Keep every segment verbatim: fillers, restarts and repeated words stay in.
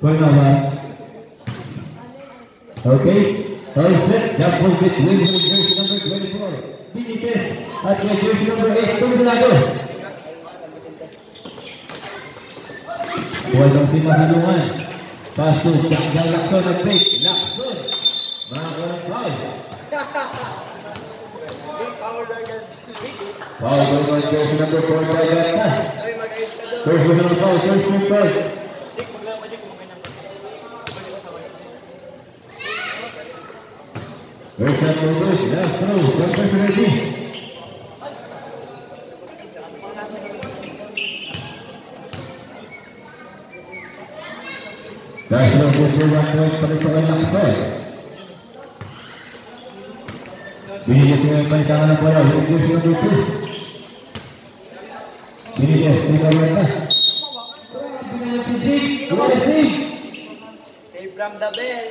Point number. Okay. All set. Jump ball with win for jersey number twenty-four. Benitez at jersey number eight. Tumunado. Walang simasilungan. Pass to Jack Lacson at break. Lacson. Mga walang foul. Foul by jersey number four. Jagata. First personal foul. First team foul. First shot for Bruce. Last throw. Jumpers ready. Last throw for one point para sa Lacson. Binigyan siya ng panitangan ng bola. Binigyan siya ng two. Binigyan siya ng bola. Binigyan si Zig. Binigyan si Zig. Save from the bell.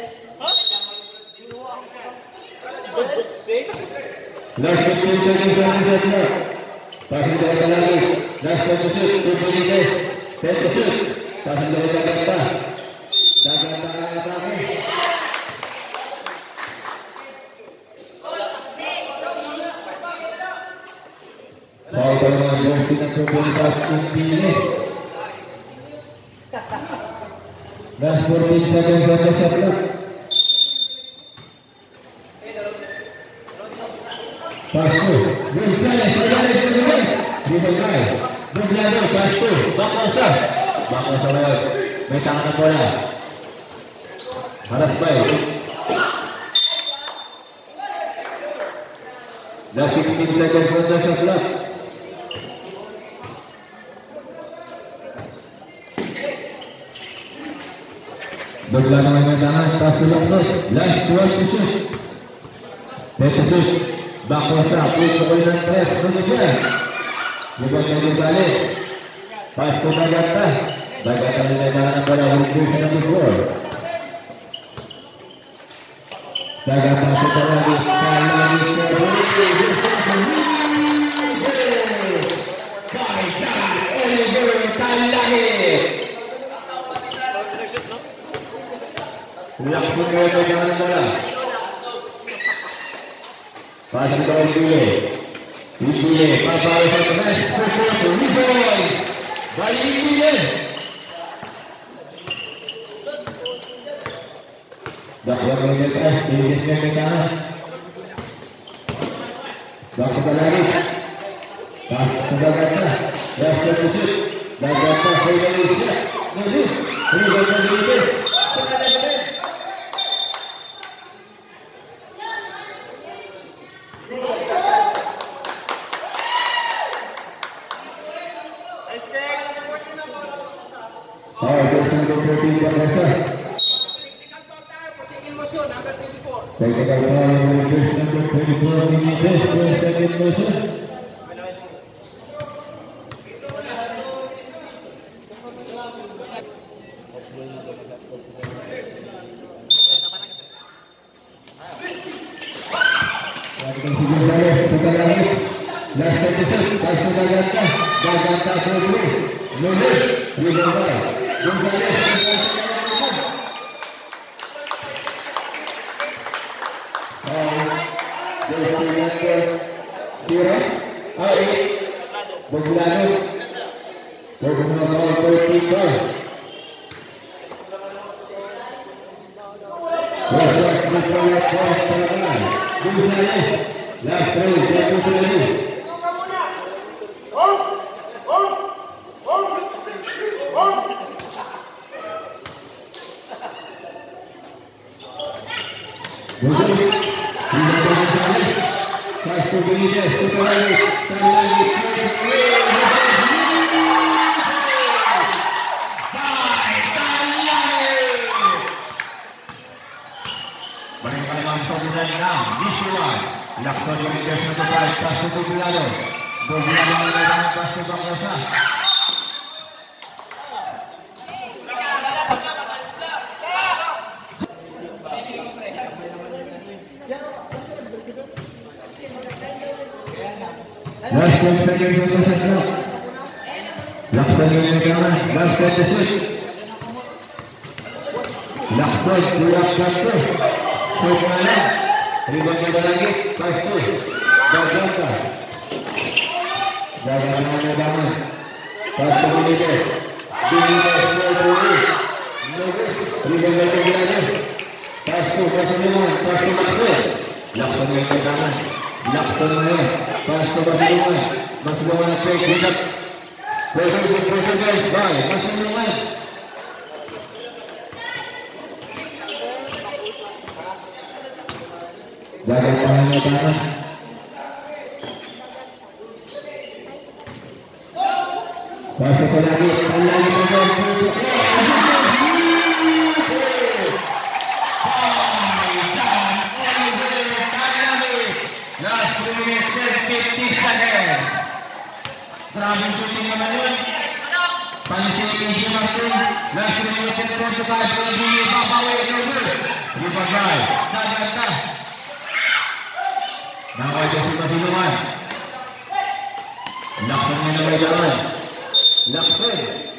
Last fifteen seconds on the shot. Passing the ball lagi. Last ten to shoot. Two Benitez. ten to shoot. Passing the ball Jagata. Jagata ang atake. Foul by mga jersey ng Benitez. Impili. Last fourteen seconds on the shot clock. Pasto, Gonzales, Gonzales, Gonzales, Gonzales, Gonzales, Pasto, Bakosa, Bakosa lewat, may tangan ng bola, harap baik, last sixteen seconds on the shot clock. Berbelakang dengan tangan, Pasto Lacson, last twelve to shoot, ten to shoot. Bakosa, push ke bola tres, kemudian Bukan Gonzales. Pasto Jagata. Jagata mengenai bola untuk nomor dua. Jagata sekali lagi, sekali lagi sekali lagi. Langsung dengan bola. Pasang bola dulu. Dulu, Papa satu match, satu rebound. Balik dulu. Dah yang mengetes, ini dia mengetes. Dah kita lagi. Dah kita kata, dah satu shoot. Dah kata saya lagi siap. Maju. Ini dah jadi. Lakson, tulak satu. Shoot mana? Rebound pada lagi. Pass tu. Gagaka. Gagaka mana daman. Pass tu ini dia. Ini dia semua dulu. Rebound pada lagi. Pass tu, pass tu mana? Pass tu masuk. Lakson yang ke kanan. Lakson mana? Pass tu masuk mana? Masuk mana? Fake. Tidak. Pressure, pressure guys. Bye. Masuk mana? Jaga tangannya tangan. Masuk lagi, lagi betul. Last three minutes and fifty seconds. Driving shooting naman. Pansin masuk. Last three minutes and twenty-five. Pwede papawi over. Ribagay. Sagata. Nawai jatuh ke siluman. Lakson yang nampak jalan. Lakson.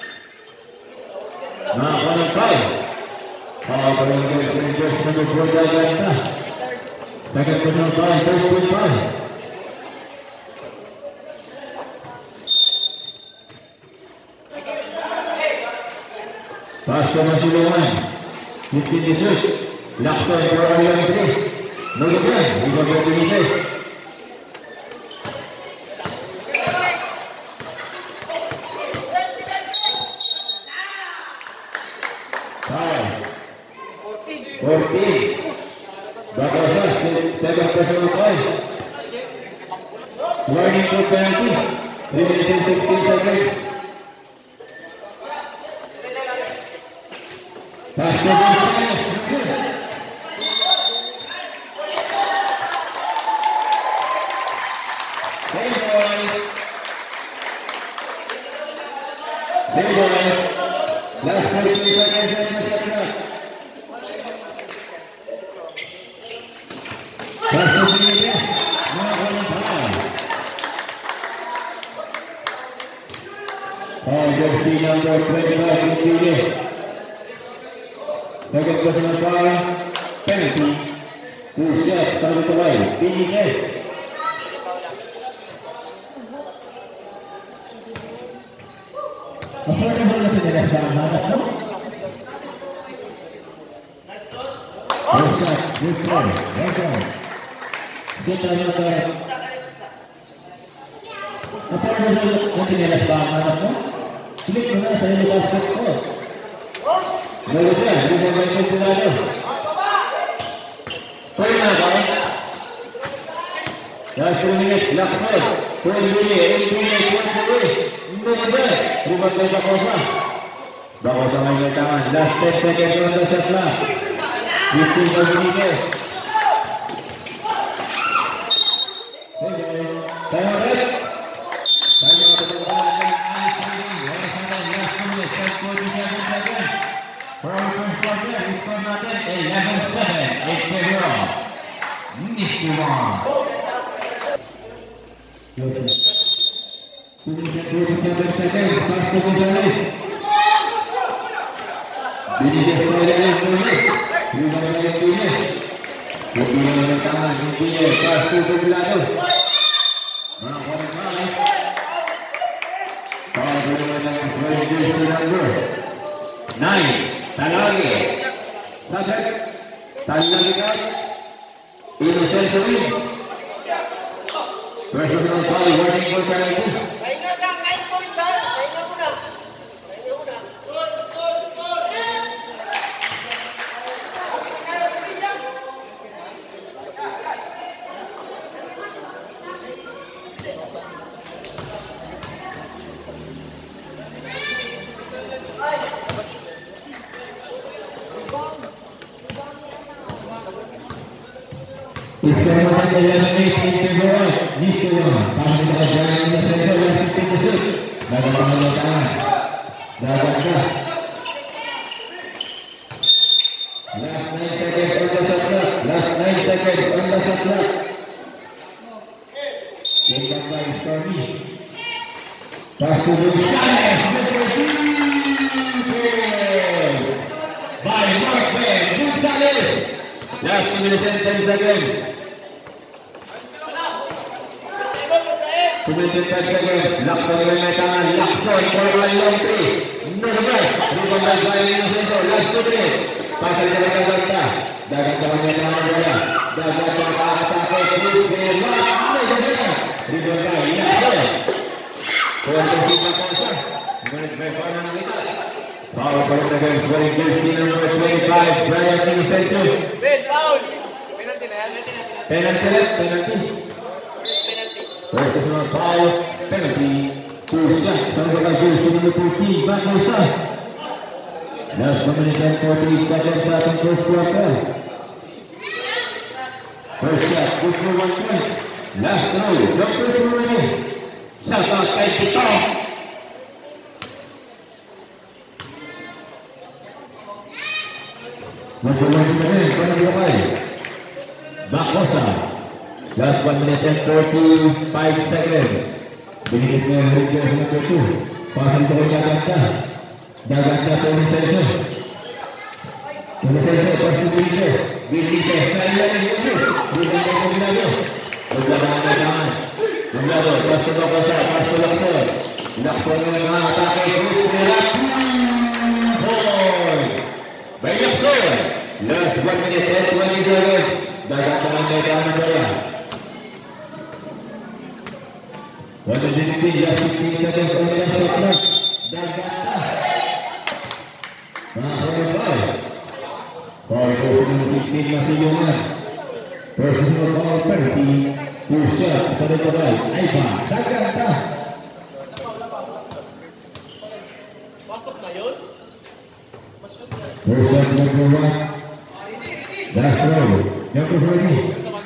Nah, kalau kau. Kalau kau yang berjaya sebagai berjaya jatah. Takkan benar kau, saya pun kau. Pas ke siluman. Mungkin disut. Lakson berada yang terus. Melakukan lima belas minit. Fourteen. Bagasa seven personal foul. Warning for penalty. Three minutes and sixteen seconds. Pass to the last thirty seconds of the second half. Pass to Pinilla. Now on foul. Foul jersey number twenty-five, Pinilla. Second personal foul, penalty. Two shots, target away, Pinilla. Apa yang boleh kita lihat dalam Oscar, good play, welcome. Kita lihat apa yang boleh kita lihat dalam ini mana saya lepas itu. Boleh tak? Kita boleh kita lihat. Kau nak apa? Last two minutes, last play. Kau ini, ini punya kuat sekali. Benar, rumah kita kosong. Bawa sama yang tangan. Last ten seconds on the shot clock. fifteen minutes. Time out. Time out. eleven seven. eight zero. Nishiwan. twenty-seven seconds, pass to Gonzalez. Ini dia Gonzalez boleh. Lima minit ini. Kemudian ada tangan intinya, pass to Gonzalez. Nah, boleh main. Kalau boleh dengan Freddy Sinanggur. Nine, Talagi. Sadak, Talagi kan. Innocent Suri. Personal foul, warning for penalty. Istirahat eleven minutes in favor Nishiwan. Kami berjalan di center last fifteen minutes. Dalam pengambilan tangan. Dagaka. Last nine seconds on the shot clock. Last nine seconds on the shot clock. Tembak by Stormy. Pass to Gonzalez. By Mark Bell. minutes and ten seconds. two minutes and ten seconds. Lakson dengan may tangan. Lakson for one long three. No good. Rebound by Brian Inocencio. Last two minutes. Pasal jalan Daganta. Daganta may tangan bola. Daganta atake terus dengan Lak. No good. Rebound by Lakson. Kualitas kita kosong. Menit berapa kita? Foul point against wearing jersey number twenty-five, Brian Inocencio. Ben, foul. Penalty na yan. Penalty left, penalty. Penalty. Personal foul, penalty. Two shots, sama dengan jersey number fourteen, Bakosa. Last one minute and forty seconds left in first quarter. First shot, good for one point. Last throw, Doctor Surani. Shot out kay Tito. Masing-masing menit, pada dua kali. Bakosa. Last one minute and forty-five seconds. Binisnya Rangers nomor two. Pasal turun Daganta. Daganta turun Inocencio. Inocencio pasti Binisnya. Binisnya sekali lagi Binisnya. Binisnya Binisnya. Berjalan ke tangan. Binisnya pasti Bakosa. Pasti Lakson. Lakson dengan atake terus menyerang. Point. Baik Lakson. Last one minute and twenty seconds. Daganta dengan tangan bola. One minute just fifteen seconds on the shot clock. Daganta. Nah, foul. Foul position fifteen masih Yonan. Position foul penalty. Two shot pada bola. Aifa Daganta. Masuk na yun? Two shot number one. Last throw. Yang kedua ini.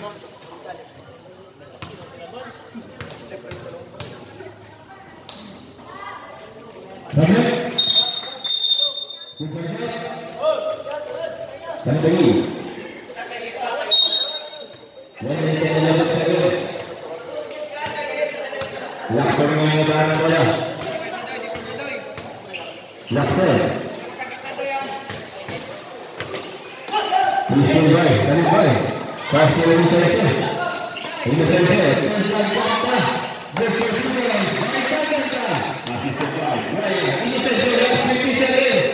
Sampai. Sampai. Yang ini adalah sekarang. Lakson mengejar bola. Lakson. Ini baik, ini baik. Pasti ini saja. Ini saja. Daganta. Berkesudahan. Daganta. Masih sekali. Baik. Ini saja. fifty seconds.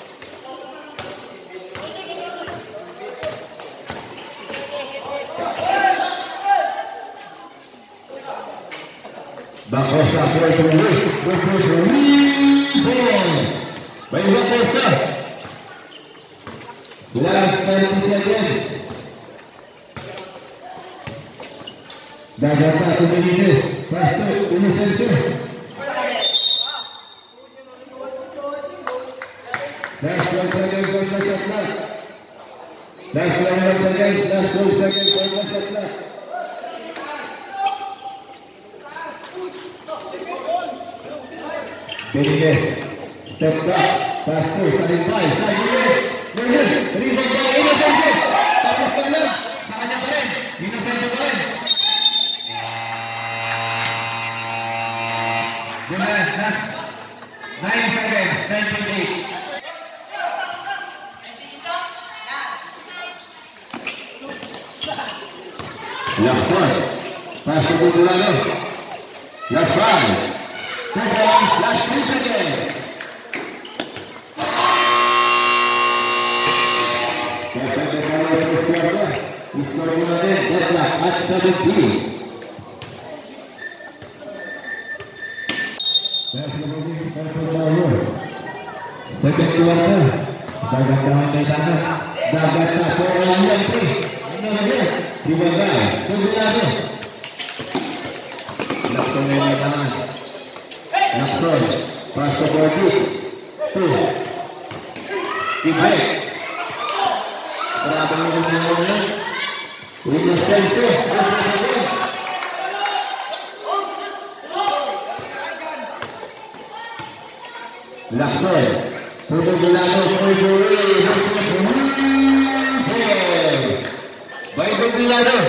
Bakosa boleh terus. Berkesudahan. Baik Bakosa. Last thirty seconds. Daganta satu minit. Pasal Inocencio. Last one second for the shot clock. Last one second. Last one second for the shot clock. Benitez. Step back. Pasal saling baik. Saling Menit, rebound by Inocencio. Tapos ka lang. Sa kanya pa rin. Inocencio pa rin. Gumas, last nine seconds. Nine twenty. Lakson. Pasok ko lang. Last five. Seconds. Last three seconds. Skor mulai deadlock at seventeen. Second quarter. Daganta may tangan. Daganta for one long three. Dibangga. Segundo. Lakson may tangan. Lakson. Pasok for two. Two. Tibay. Berapa ini? Inocencio. Lakson. Untuk belakang Boy. Baik belakang.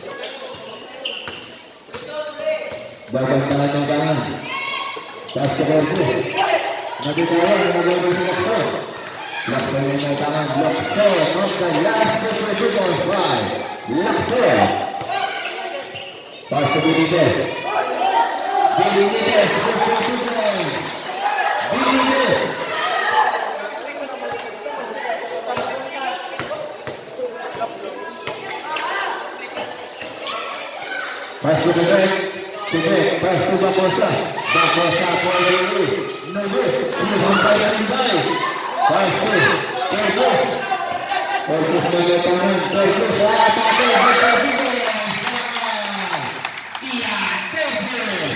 Bapak tangan yang kanan. Tas ke bawah. Nanti bawah. Nanti bawah. Lakson. pemain tangan Lakso of the last football five. Lakso. Pass to Benitez. Benitez for two points. Benitez. Pass to the back. To back. Pass to Bacosa. Bacosa for the lead. No good. Ini sampai dari baik. Pass to Terus. Terus sebagai tangan. Terus. Ah, tak ada. Iya, terus.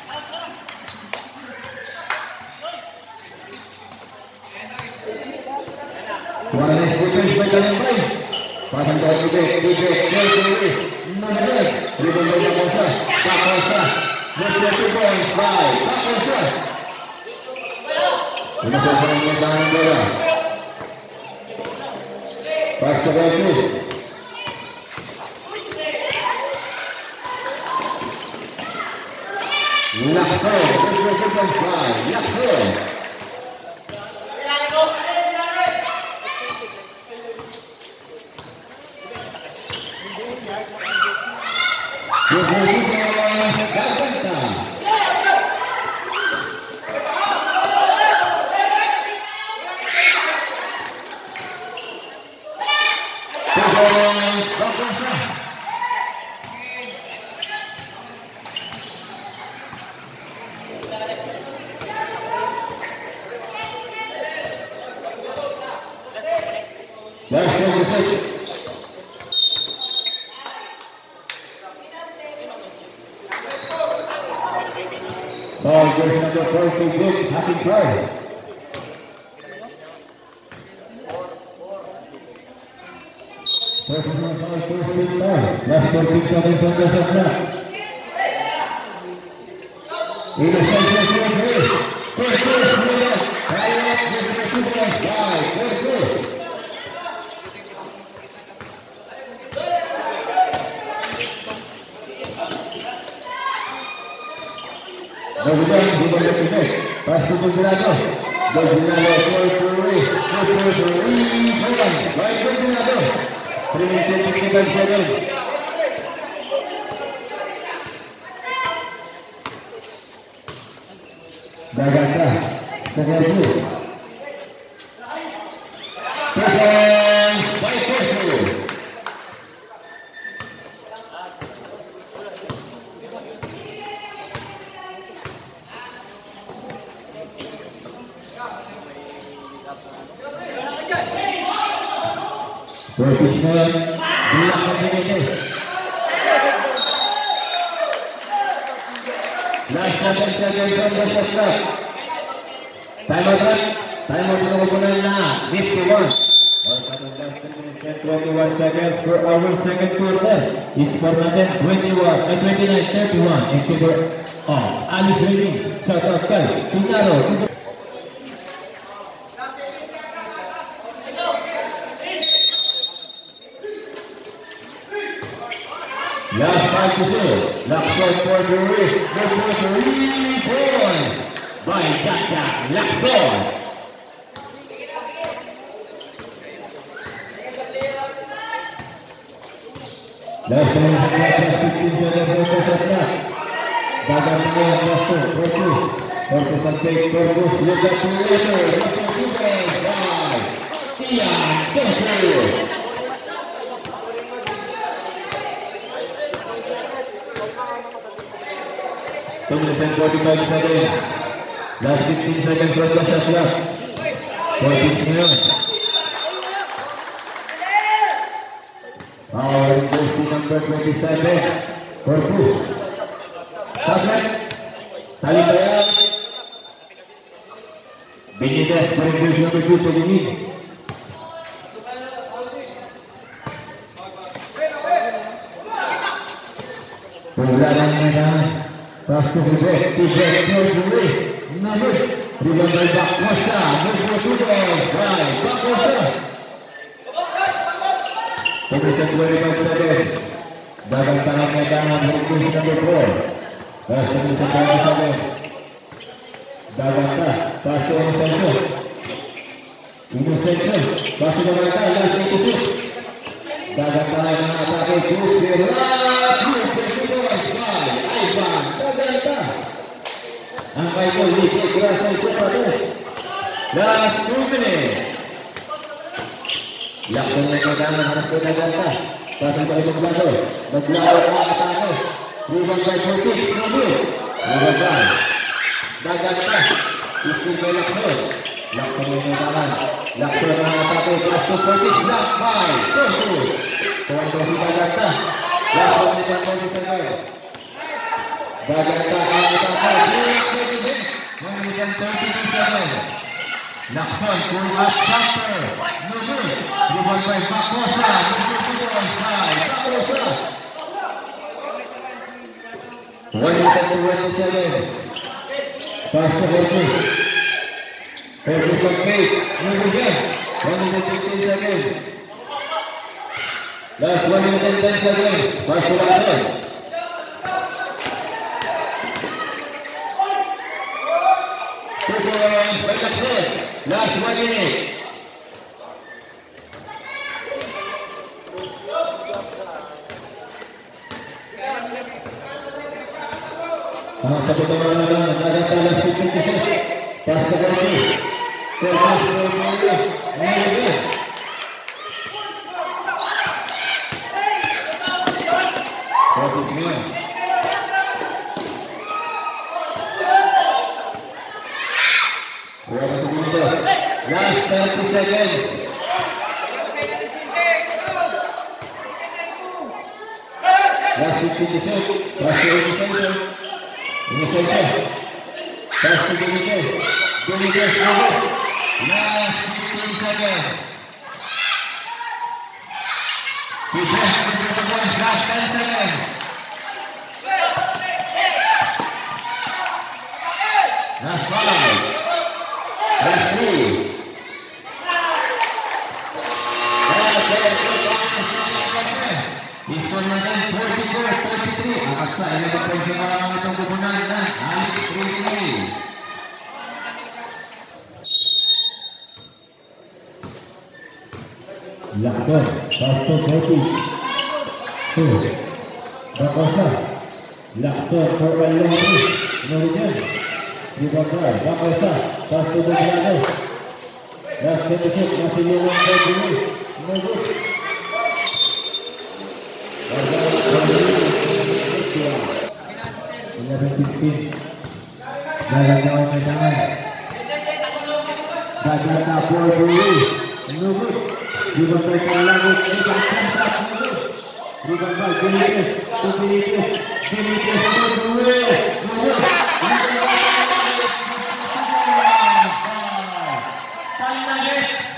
Warna putih sebagai yang baik. Pasang dari Bibek. Bibek. Terus. Nomor. Ribon dari Bacosa. Bacosa. Berjatuh poin. Baik. Bacosa. Ini sesuai tangan bola. Pas ke bagus. Lakso, berjatuh poin. Lakso. Ball goes number four to Vic, happy try. Personal foul, first team foul. Last fourteen seconds on the shot clock. In the center, first base. First base, Miller. High up, this is the two points. Five, first base. Kemudian di bawah Bibek, pas itu Gilado, Gilado for Puri, for Puri, Hawan, baik Gilado, permisi kita sekali. Bagasa, sekali. Kosong, baik kosong. Berpisah belakang Benitez. Last seven seconds on the shot clock. Time out. Time out ng opunan na. Misty one. Or second last ten minutes and twenty-one seconds for our second quarter. Score natin twenty-one and twenty-nine thirty-one in favor of Alice Riming. Shout out kay Pinaro. Last five to two. Lakso for the wrist. For three points by Dada Lakso. Last one, fifteen seconds for the shot. Dada Lakso for two. For the subject for two. Look at the later. Lakso defense by Tian Tensu. two minutes and forty-five seconds. Last fifteen seconds for the shot clock. fourteen seconds. Our jersey number twenty-seven for push. Shot clock. Tali bayar. Benitez for jersey number two to the lead. Pengularan merah. Pass to Bibek, Bibek for the wrist. Namun, rebound by Bacosa. Nomor dua, right, Bacosa. Pemirsa dua rebound seconds. Dalam tangannya tangan Hukis number four. Pass to twenty seconds. Dalam tak, pass to Onsenso. Inocencio, pasi Daganta, last eighty-six. Daganta yang mengatake Gusirah, Gusirah, Ivan Daganta. Angka itu Liki Gerasa coba terus. Last two minutes. Lakukan mereka kanan harus ke Daganta. Pasi ke Ibu Belado. Belado mengatake. Rebound by Fortis, Nabil. Rebound. Daganta. Isi belak terus. Lakukan mereka kanan. Lakukan mengatake. Pasi Fortis. Lakukan. Terus. Tuan Tosi Daganta. Lakukan mereka Fortis terus. Daganta mengatake. Memberikan thirty-seven. Lakson pull up jumper. Nubul. Rebound by Bakosa. Bakosa. one minute to twenty-seven. Pass to Fortis. Fortis on pace. Nubul. one minute fifteen seconds. Last one minute and ten seconds. Pass to Lakson. Last one minute. Ah, satu teman ada ada salah sedikit. Pas sekali. Terus terus. Ini. Fokusnya. Last thirty seconds. Last fifteen seconds. Pass to Inocencio. Inocencio. Pass to Benitez. Benitez out. Last fifteen seconds. Last ten seconds. Last five. Last three. Informasi forty-four forty-three. Aksa ini berpengaruh untuk kemenangan dan Alex Rizky. Lakson, Pasto Fortis. Tuh, Bakosa. Lakson, Korban Lomri. Nurjan. Dibakar, Bakosa. Pasto Belado. Last episode masih lewat dulu. Nurjan. eleven fifteen. Jalan jauh ke tangan. Daganta for Buri. Nubul. Diberikan lagu. Diberikan tak Nubul. Diberikan Benitez. Benitez. Benitez for Buri. Nubul. Paling lagi.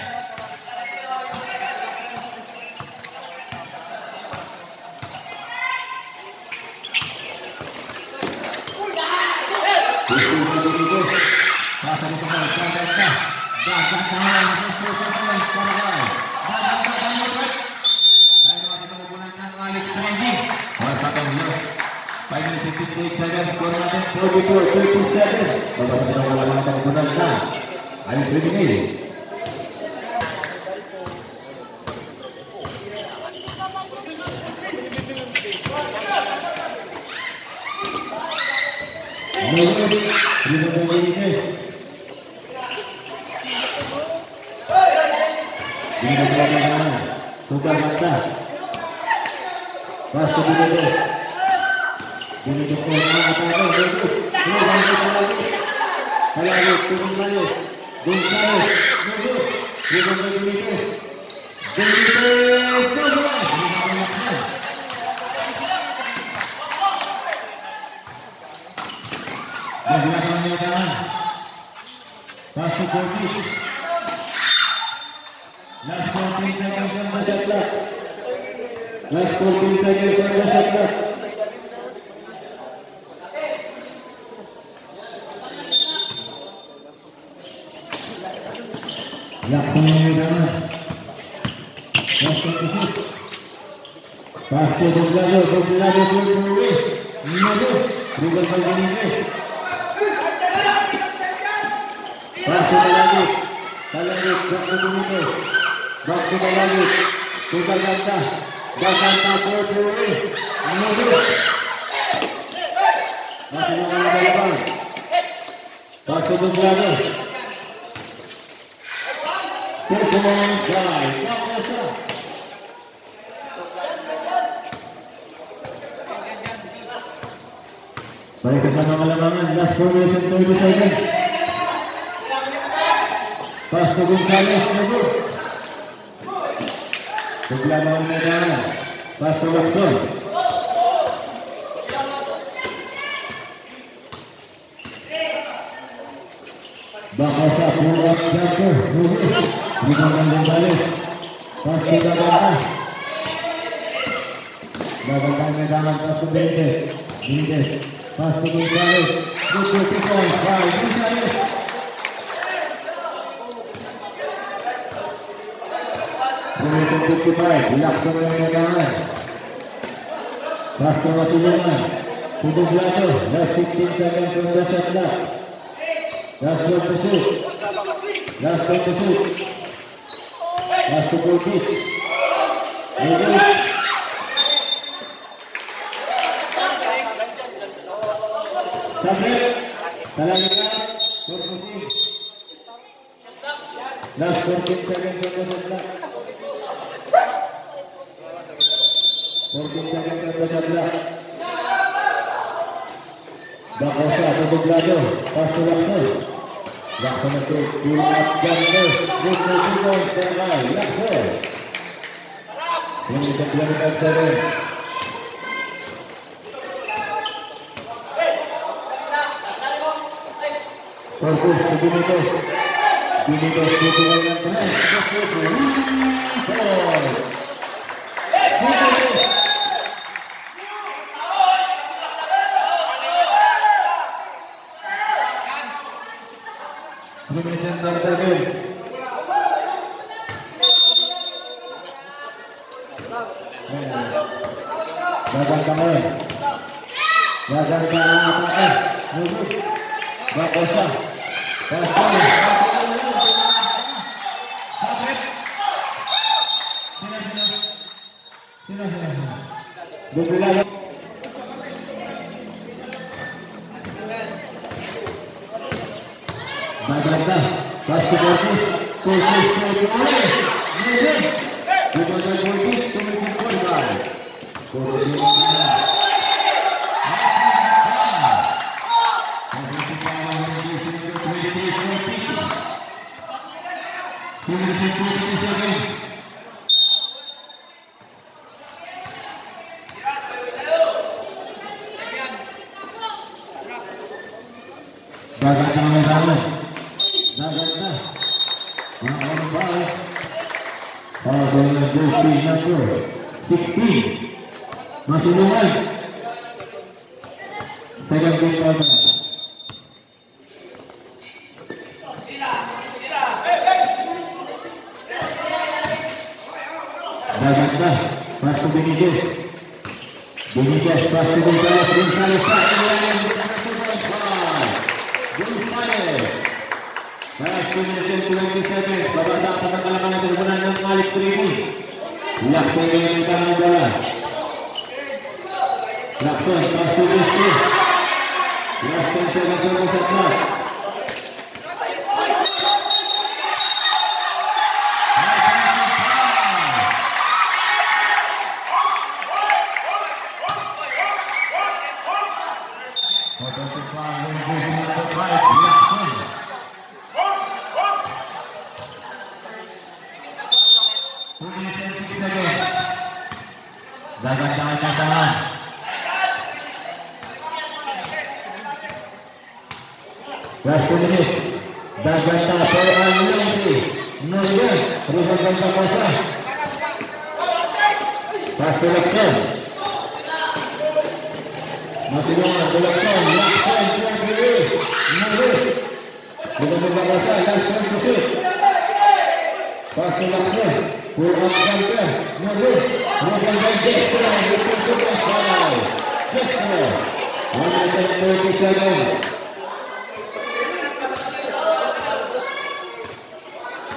forty-four thirty-seven. Bapak kita melakukan penggunaan. Alex Rizky. Nubul. Nubul Benitez. Ini berjalan. Tukar mata. Pas ke Benitez. Ini jempol apa apa itu. Ini bangkit lagi. Lagi turun balik. Gonzalo. Nubul. Nubul Benitez. Benitez. Nubul. Belakang medan. Pasu Fortis. Last fourteen seconds on the shot clock. Last fourteen seconds on the shot clock. Belakang medan. Last fourteen. Pasu Belado. Belado for Buri. Nubul. Rebound by Benitez. Pasu lagi. Kalangit, back to Domino. Back to Kalangit. Tugal ganda. Gaganda po Puri. Nubis. Masih mga nabalaban. Back to Domino. Performance by Bakosa. Baik bersama lapangan. Last formation thirty seconds. Pas to Gonzales, Nubis. Sebelah bawah medan. Pas to Watson. Bakosa pulang jatuh. Nubis. Bukan Gonzales. Pas to Gaganda. Gaganda medan. Pas to Benitez. Benitez. Pas to Gonzales. Good defense by Gonzales. Menit fifty-five, dilaksanakan medangan. Pas to Watson. Tutup belakang. Last fifteen seconds from the shot clock. Last one to shoot. Last one to shoot. Last to goal kick. Nubis. Sabit. Kalangit. Four-pushing. Last fourteen seconds from the shot clock. fourteen seconds from the shot clock. Bakosa tutup belakang. Pas to Watson. Watson itu pull up jumper. Good position terbaik. Watson. Ini kebiasaan turun. Fokus ke Benitez. Benitez tutup dengan keras. Limited tertentu. Gagal kamera. Gagal kamera. Nubis. Bakosa. Bakosa. Sini sini. Sini. Baganda, pas to Borges, Borges to Borges, Nubis, Borges Borges to Borges, Borges Borges. Baganda medan. Naganda, mga balik. Para dengan jersey number sixteen, masih lumayan. Second game partner. Naganda, pas to Benitez. Benitez, pas to Gonzales. Gonzales, pas to Gonzales. Last minute twenty seconds. Babasa penangkalan yang terbenam dengan Malik Trimi. Lakson yang tangan bola. Lakson masih besi. Lakson sudah selesai setelah. Gagal tangan-tangan. Last two minutes. Gagal tangan Peran Yangri. Nurgan. Ruhan Bangsa Kosa. Pas to Lakson. Masih luar. To Lakson. Lakson. Tuan Kiri. Nurgan. Ruhan Bangsa Kosa. Last one to shoot. Pas to Lakson. Pull up jumper. Nurgan. Ruhan Bangsa Kosa. one thirty-seven.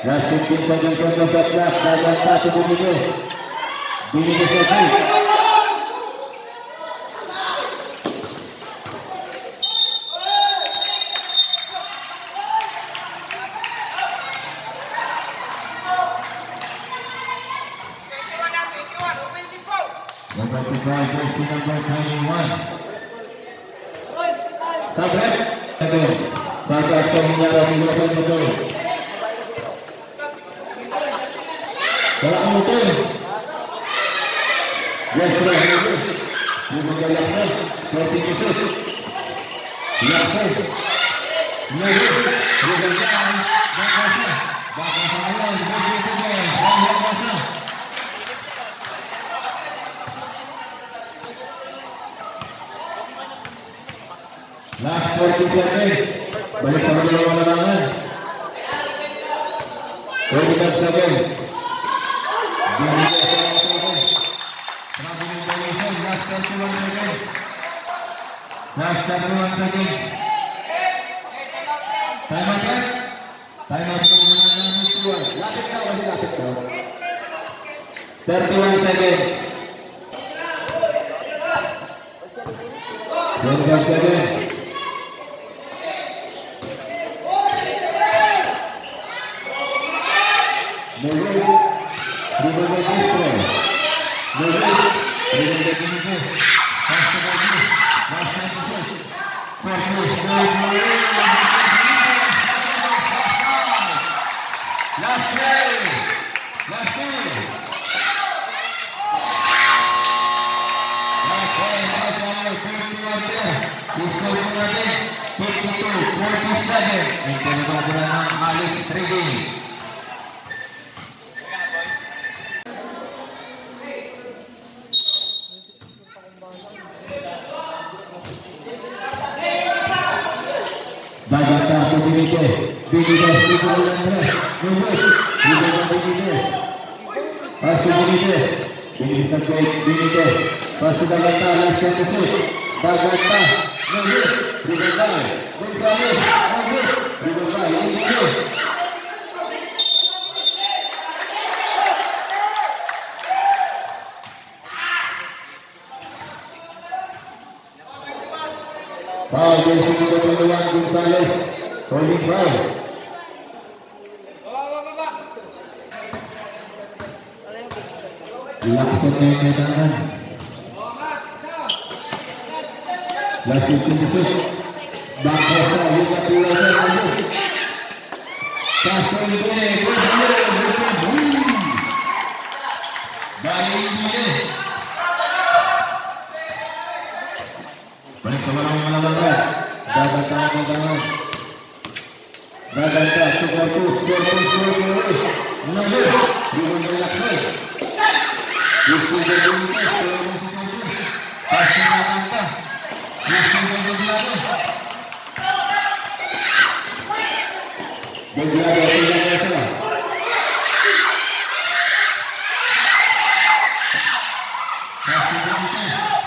Last fifteen seconds on the shot clock. Gaganta si Binigay. Binigay sa three. Number five, jersey number twenty-one. Sabret. Sabret ko menyerah di belakang betul. Kalau betul. Yes, right. Bukan jalan. Seperti itu. Lakukan. Lalu. Bukan jalan. Bakal. Bakal sayang. Betul saja. Bakal. Last forty seconds. Balik sama dalam larangan. forty-five seconds. Last thirty-one seconds. Last thirty-one seconds. Time out kan? Time out kemenangan musuh. Lapit kau, masih lapit kau. thirty-one seconds. twenty-five seconds. Bagata aku Binigay, Binigay, Binigay, Binigay, Pasti Binigay, Binigay terbaik, Binigay, pasti Bagata, last yang kecil, Bagata, Binigay, Binigay, Binigay, Binigay, Binigay. Foul, jersey number twenty-one, Gonzales, holding foul. Dilakukan dengan tangan. Last fifteen detik. Bangkosa juga dilakukan. Kasih ini, Bali ini. Balik ke mana-mana. Dagang tangan-tangan. Dagang tak seperti seperti menunggu di belakang. Itu jadi pasti langkah. Itu jadi belakang. Berjaga tidak salah. Pasti belakang.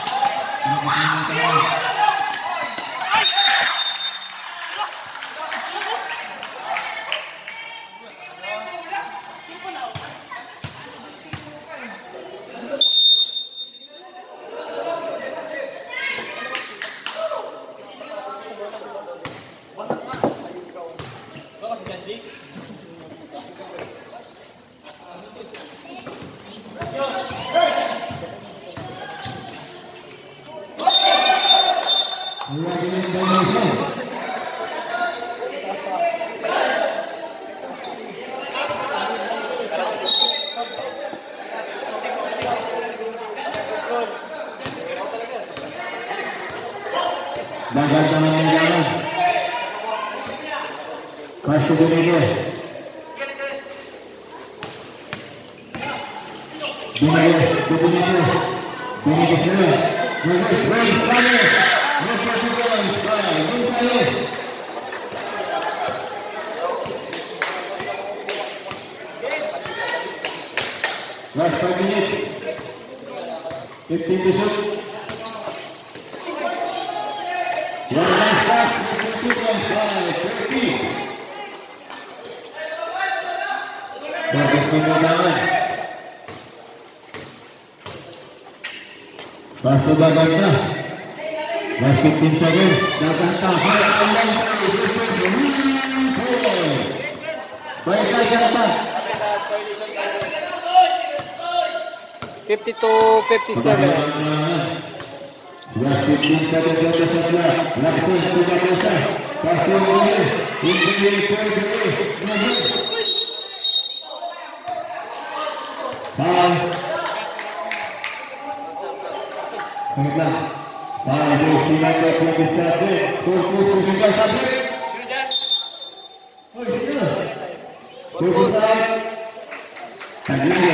Dagang tangan jalan. Kasih Binigay. Binigay, Binigay. Binigay sendiri. Binigay sendiri. Binigay. Binigay. Last five minutes. fifteen to shoot. One last pass, two point five, thirty. Servis kemenangan. Pastu Baganda. Masih tim saja. Datang tahap Allah. Baiklah Jakarta. fifty to fifty-seven. Masih tim saja jaga saja. Langsung sudah selesai. Pastu ini. Ini ini. Bal. Baiklah. Bal di sini ke satu. Fokus sudah satu. Fokus satu. Tadi.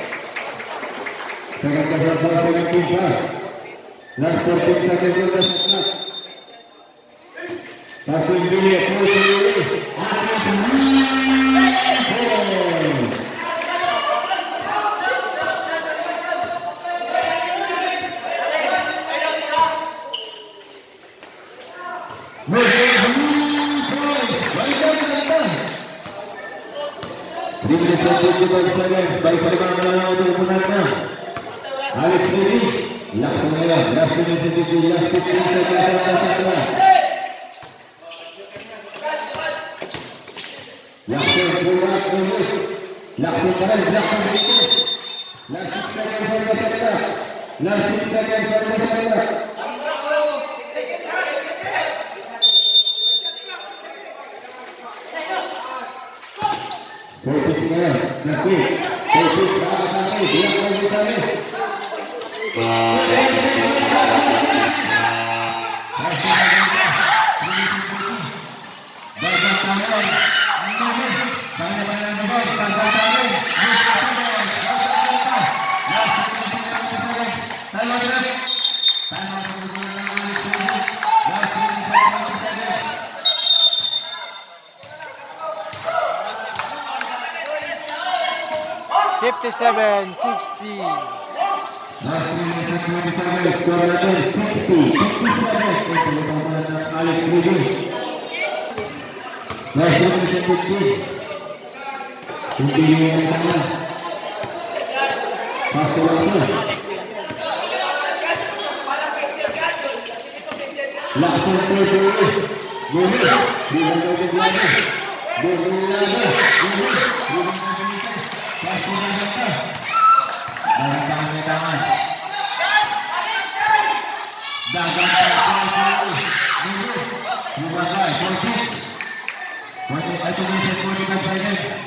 Sangat besar sangat pintar. Langsung kita ke bola sebelah. Langsung dia fokus. Diberi satu jumlah sebagai baik perkembangan untuk menangkan Alex Diri langsung ya langsung itu langsung kita kata-kata langsung keluar terus langsung balik langsung itu langsung saja saja langsung saja saja Posisinya nanti posisi apa dia lagi sana. Bapak tangan, tangan tangan tangan tangan. fifty-seven sixty. Dalam tangannya tangan. Dagang tangan. Buat baik, posisi. Posisi itu bisa kulikan saja.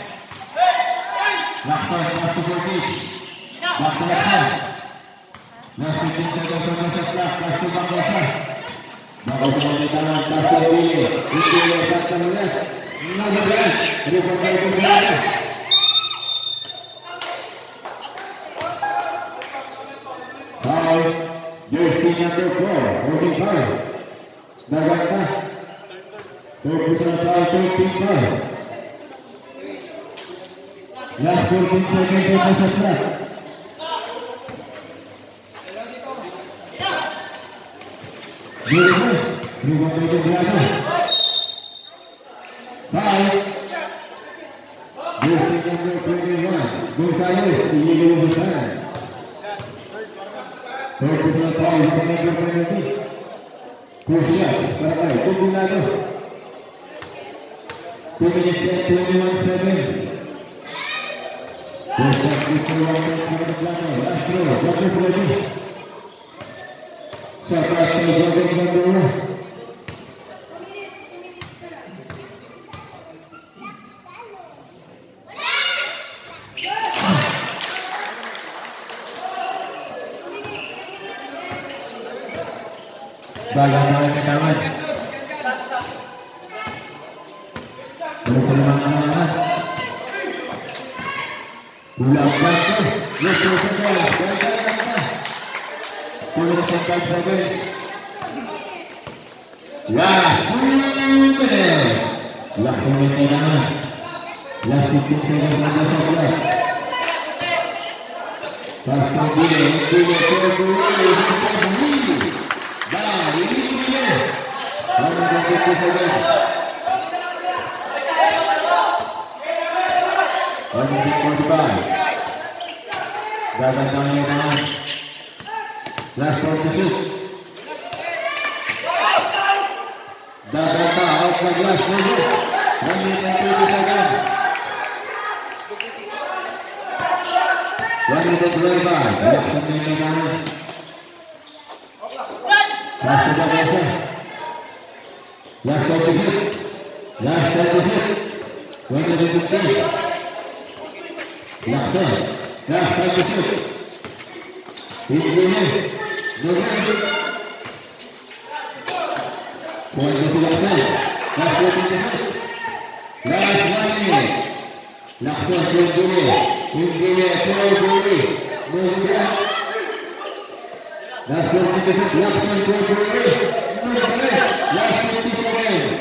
Lakukan satu posisi. Lakukan. Nasi tinggal ke sana setelah kasih bangsa. Bakal tangannya tangan kasih ini. Ini lepas tangannya. Enam belas. Ini pakai itu. Jersey number four, holding five. Nagata. Fokusan foul thirteen five. Last fourteen seconds of the shot. Dua, dua menit berlalu. Foul. Jersey number twenty-one, Gonzalez, ini belum besar. Fokusnya tahu yang berpengaruh. Kursiap, sampai tunggu lalu. two minutes and twenty-one seconds. Kursiap di peluang yang belakang. Astro, bagus lagi. Siapa yang jogging ke bawah? Bagaimana kedaman? Bersemangat. Bulan satu, lupa saja. Puluh sembilan saja. Ya, sudah. Lakukan kedaman. Lakukan kedaman saja. Pasang dia, dia terbuka. Dah, ini dia. Mana begitu saja. One minute forty-five. Gaganda niya na. Last forty-six. Gaganda out na glass. One minute and thirty seconds. One minute twenty-five. Election niya na. Last to Gaganda. Last forty-six. Last forty-six. One minute fifteen. Last ten. Last forty-six. Ini November. twenty-two percent. Last forty-six. Last one minute. Last forty-six. India forty-six. November. Last forty-six. Last forty-six. November. Last fifty-four.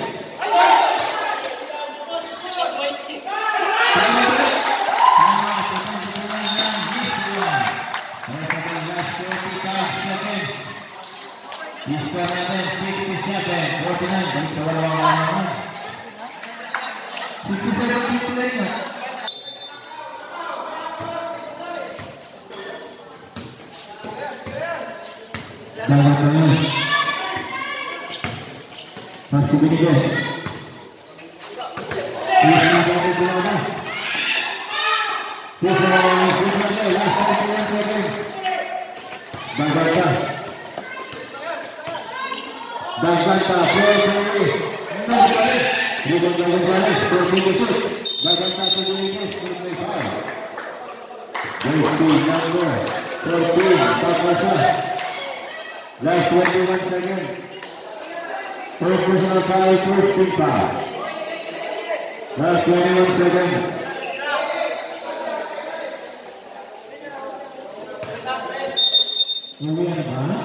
sixty-seven, sixty-seven, forty-nine, balik sa walawang naman. sixty-seven, fifty-nine. Dapat kami. Masih binigay. Masih binigay buwana. Puso na lang, puso na lang, last forty-one seconds. Bagata. Bagata, forty-three. Nagbalit. Ribon na nagbalit, forty-two. Bagata sa binigay, forty-five. Wasting number fourteen, Pakwasa. Last twenty-one seconds. First personal foul, first team foul. Last twenty-one seconds. Uwi na ba?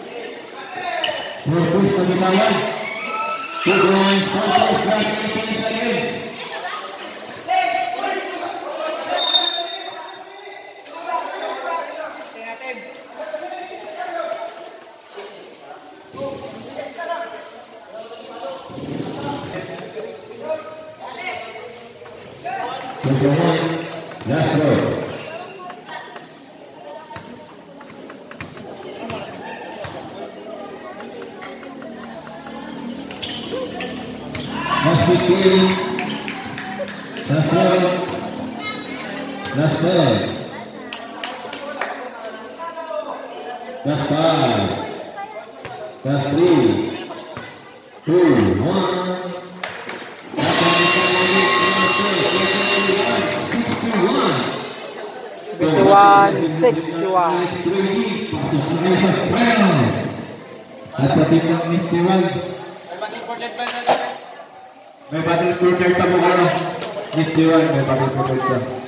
First na bitawan. Two points, four points, last eighteen seconds. Last row. Last fifteen. Last row. Last ten. Last five. Last three. Two. One. seventy-one, sixty-one. At sa team ng Misty One. May battle protect pa po kayo. Misty One, may battle protect pa.